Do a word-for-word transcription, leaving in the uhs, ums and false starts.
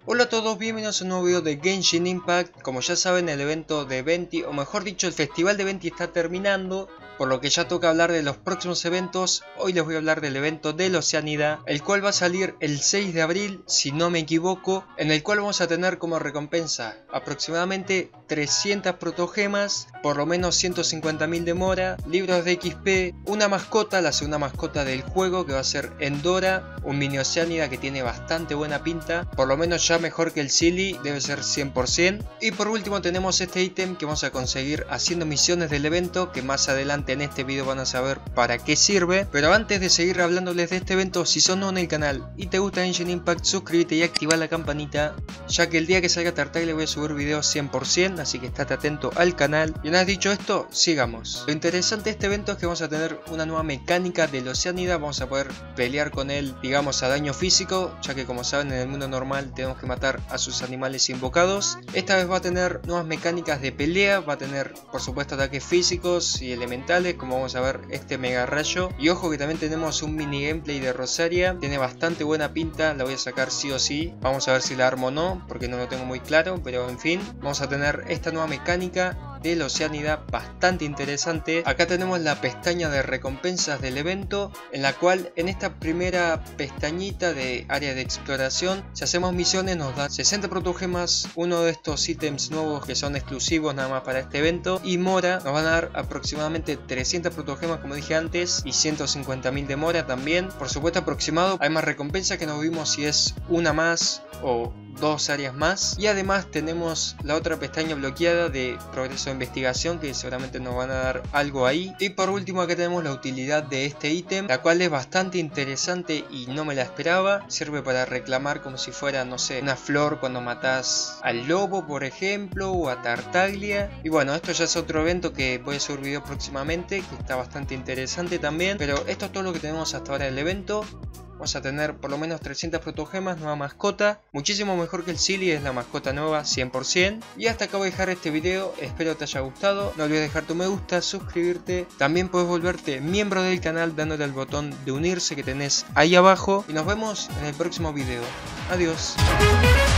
Hola a todos, bienvenidos a un nuevo video de Genshin Impact. Como ya saben, el evento de Venti, o mejor dicho el festival de Venti está terminando, por lo que ya toca hablar de los próximos eventos. Hoy les voy a hablar del evento de la Oceanida, el cual va a salir el seis de abril, si no me equivoco, en el cual vamos a tener como recompensa aproximadamente trescientas protogemas, por lo menos ciento cincuenta mil de mora, libros de X P, una mascota, la segunda mascota del juego, que va a ser Endora, un mini Oceanida que tiene bastante buena pinta, por lo menos ya mejor que el Silly, debe ser cien por cien. Y por último tenemos este ítem que vamos a conseguir haciendo misiones del evento, que más adelante en este video van a saber para qué sirve. Pero antes de seguir hablándoles de este evento, si sos nuevo en el canal y te gusta Genshin Impact, suscríbete y activa la campanita, ya que el día que salga Tartaglia voy a subir videos cien por cien, así que estate atento al canal. Y una vez dicho esto, sigamos. Lo interesante de este evento es que vamos a tener una nueva mecánica del Oceanida, vamos a poder pelear con él, digamos, a daño físico, ya que como saben en el mundo normal tenemos que matar a sus animales invocados. Esta vez va a tener nuevas mecánicas de pelea, va a tener por supuesto ataques físicos y elementales, como vamos a ver este mega rayo. Y ojo que también tenemos un mini gameplay de Rosaria, tiene bastante buena pinta, la voy a sacar sí o sí. Vamos a ver si la armo o no, porque no lo tengo muy claro, pero en fin, vamos a tener esta nueva mecánica de la Oceanida bastante interesante. Acá tenemos la pestaña de recompensas del evento, en la cual en esta primera pestañita de área de exploración, si hacemos misiones nos da sesenta protogemas, uno de estos ítems nuevos que son exclusivos nada más para este evento, y mora nos van a dar aproximadamente trescientas protogemas como dije antes, y ciento cincuenta mil de mora también, por supuesto aproximado. Hay más recompensas que nos vimos si es una más o dos áreas más, y además tenemos la otra pestaña bloqueada de progreso de investigación, que seguramente nos van a dar algo ahí. Y por último acá tenemos la utilidad de este ítem, la cual es bastante interesante y no me la esperaba. Sirve para reclamar como si fuera, no sé, una flor cuando matás al lobo por ejemplo, o a Tartaglia. Y bueno, esto ya es otro evento que voy a subir video próximamente, que está bastante interesante también. Pero esto es todo lo que tenemos hasta ahora del evento. Vamos a tener por lo menos trescientas protogemas, nueva mascota, muchísimo mejor que el Silly, es la mascota nueva cien por cien. Y hasta acá voy a dejar este video, espero te haya gustado, no olvides dejar tu me gusta, suscribirte, también puedes volverte miembro del canal dándole al botón de unirse que tenés ahí abajo. Y nos vemos en el próximo video, adiós.